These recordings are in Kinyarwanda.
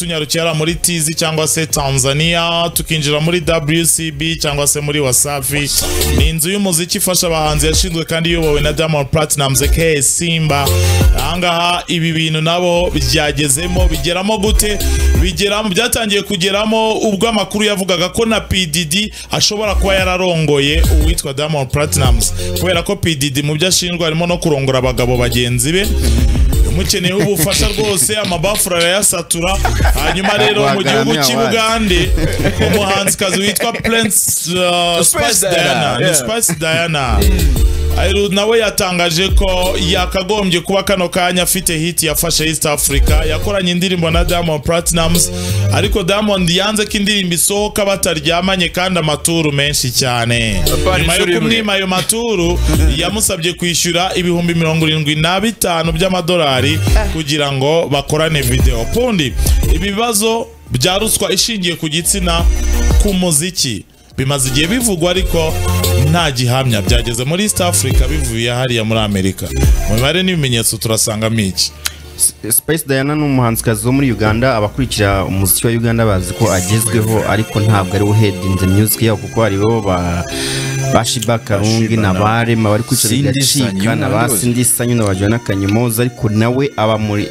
tunyarukira muri TZ cyangwa se Tanzania tukinjira muri WCB cyangwa se muri Wasafi. Ni inzu y'umuziki ifasha abahanzi yashinzwe kandi iyobowe na Diamond Platnumz aka Simba. Ahangaha ibi bintu nabo byagezemo bigeramo gute? Bigeramo byatangiye kugeramo ubwo amakuru yavugaga ko na PDD ashobora kuba yararongoye uwitwa Diamond Platnumz, kubera ko PDD mu byo ashinjwa harimo no kurongora abagabo bagenzi be. Umukeneye ubufasha rwose amabafura arayasatura. Hanyuma rero mu gihugu cy'Ubugande umuhanzikazi witwa Prince Spice Diana nawe yatangaje ko yakagombye kuba kano kanya afite hit yafashe East Africa, yakoranye indirimbo na Diamond Platnumz, ariko Diamond yanze ko indirimbo isohoka bataryamanye kandi amaturu menshi cyane. Nyuma yo kumwima ayo maturu yamusabye kwishyura ibihumbi 75 by'amadolari kugira ngo bakorane video. Kundi ibibazo bya ruswa ishingiye ku gitsina ku muziki bimaze igihe bivugwa ariko nta gihamya. Byageze muri East Africa bivuye hariya muri Amerika. Mu mibare n'ibimenyetso turasangamo iki? Spice Diana ni umuhanzikazi wo muri Uganda. Abakurikira umuziki wa Uganda bazi ko agezweho, ariko ntabwo ari we head in the music yabo, kuko hariho Bashiba Karungi na Barema bari kwicara bigacika na Basindi Sanyu na Bajana Kanyomoza, ariko nawe aba muri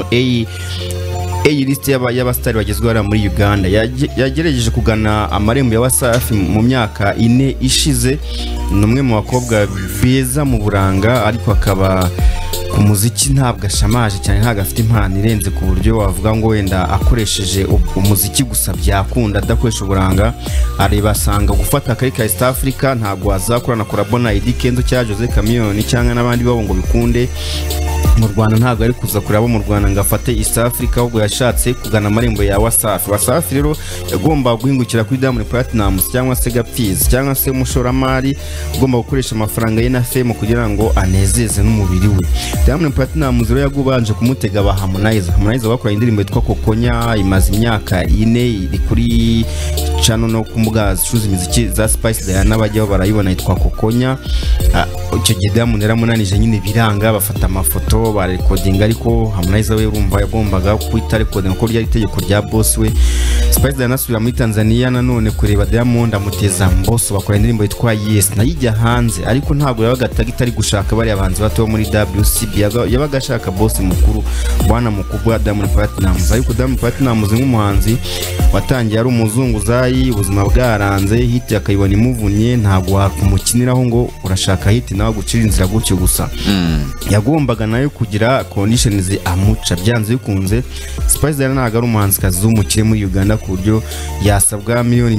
list y'abastari bagezweho muri Uganda. Yagerageje kugana amarembo ya Wasafi mu myaka 4 ishize. Numwe mu bakobwa beza mu buranga, ariko akaba ku muziki ntabwo ashamaje cyane, ntabwo afite impano irenze ku buryo wavuga ngo wenda akoresheje umuziki gusa byakunda adakoresha uburanga. Aribasanga gufata akari ka East Africa ntabwo azakorana collabo na Eddy Kenzo cya Jose Chameleone cyangwa n'abandi babo ngo bikunde. Mu Rwanda ntabwo ari kuza kuraba mu Rwanda ngo afate East Africa, ahubwo yashatse kugana amarembo ya Wasafi. Wasafi rero yagomba guhingukira kuri Diamond Platnumz cyangwa se Gapfizi cyangwa se umushoramari ugomba gukoresha amafaranga ye na fame kugira ngo anezeze n'umubiri we. Diamond Platnumz rero yagubanje kumutega ba Harmonize bakora indirimbo yitwa Kokonya, imaze imyaka 4 iri kuri channel no kumbuga zicuruza imiziki za Spice Diana bajyaho barayibona yitwa Kokonya. Icyo gihe Diamond yaramunanije nyine biranga, bafata amafoto ba recording, ariko Harmonize we urumva yagombaga kwita recording ko ryari itegeko rya boss we. Spice Diana asubira muri Tanzania nanone kureba Diamond amuteza Mbosso, bakora indirimbo yitwa Yes nayijya hanze, ariko ntabwo yabaga tagitari gushaka bari abanzi bato muri WCB, yabaga ashaka boss mukuru bwana mukubwa Diamond Platnumz. Ariko Diamond Platnumz nk'umuhanzi watangiye ari umuzunguzayi, ubuzima bwaranze, hit yakayibona imuvunye, ntabwo wakumukiniraho ngo urashaka hit nawe gucira inzira gutyo gusa. Yagombaga nayo kugira conditions amuca byanze bikunze. Spice Diana ntabwo ari umuhanzikazi w'umukire muri Uganda ku buryo yasabwa miliyoni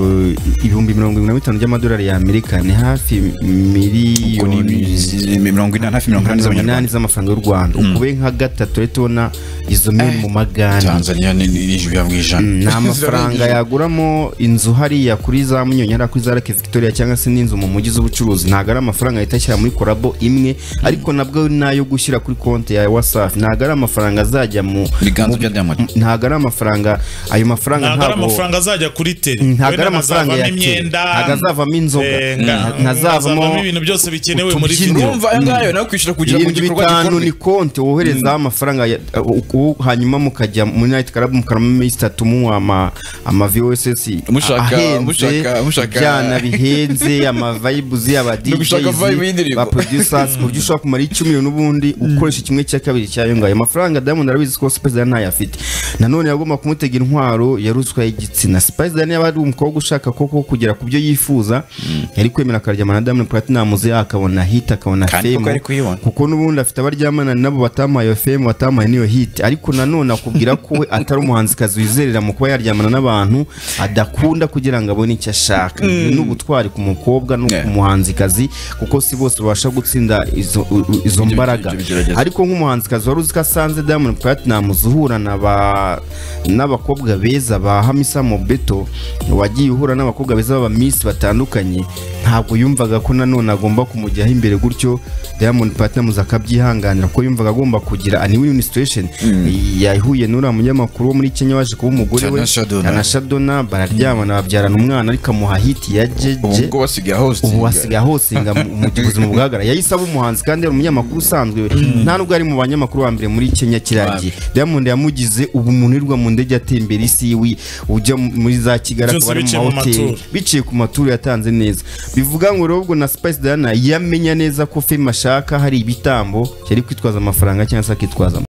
75 by'amadolari ya Amerika, ni hafi miliyoni 80 z'amafaranga y'u Rwanda. Ukube nka gatatu retona izo miliyoni mu magana Tanzania ni na amafaranga yaguramo inzu hariya kuri za Munyonyi hari kuri za Lake Victoria cyangwa se n'inzu mu mujyi z'ubucuruzi. Ntabwo ari amafaranga yitashyira muri collabo imwe, ariko nabwo nayo gushyira kuri konti ya Wasafi. Ntabwo ari amafaranga azajya mu biganza bya Diamond, ntabwo ari amafaranga, ayo mafaranga ntabwo ari amafaranga azajya kuri tele, ntabwo ari amafaranga ya imyenda, ntazavamo inzoga, ntazavamo ibintu byose bikenewe muri video. Urumva ngayo nayo kwishyura kugira ngo igikorwa ni konti wohereza amafaranga, hanyuma mukajya muri Night Club mukaramo istatumu ama VOSS mushaka byana bihenze, ama vibes y'aba DJs ba producers ku buryo ushaka kumara 10 miliyoni n'ubundi ukoresha kimwe cya kabiri cyayo ngayo. Amafaranga Diamond arabizi ko Spice Diana ntayafite, nanone yagomba kumutega intwaro ya ruswa y'igitsina. Spice Diana yaba ari umukobwa ushaka koko kugera ku byo yifuza, yari kwemera akaryamana na Diamond Platnumz akabona hit akabona fame, kuko n'ubundi afite abaryamana nabo batamaye fame batamaye niyo hit. Ariko nanone akubwira ko we atari umuhanzikazi wizerera mu kuba yaryamana n'abantu adakunda kugira ngo abone icyo ashaka. N'ubutwari ku mukobwa no ku muhanzikazi, kuko si bose babasha gutsinda izo mbaraga. Ariko nk'umuhanzikazi wari uzi ko asanze Diamond Platnumz uhura n'abakobwa beza beza ba Hamisa Mobeto wagiye uhura n'abakobwa beza baba Miss batandukanye ntabwo yumvaga ko nanone agomba kumujyaho imbere gutyo Diamond Platnumz akabyihanganira ko yumvaga agomba kugira ani win situation yahuye n'ura munyamakuru wo muri Kenya waje kuba umugore we na Shadona bararyamana babyarana umwana ariko amuha hit ya Jeje ubu wasigaye hostinga mu buzima bwagara yayisaba umuhanzi kandi ari umunyamakuru usanzwe nta nubwo ari mu banyamakuru wa mbere muri Kenya kiragiye Diamond yamugize ubu munirwa mu ndege atembera isi ujya muri za Kigali akabari mu hotel biciye ku maturu yatanze neza bivuga ngo rero ubwo na Spice Diana yamenya neza ko Fame ashaka hari ibitambo cyari kwitwaza amafaranga cyangwa se akitwaza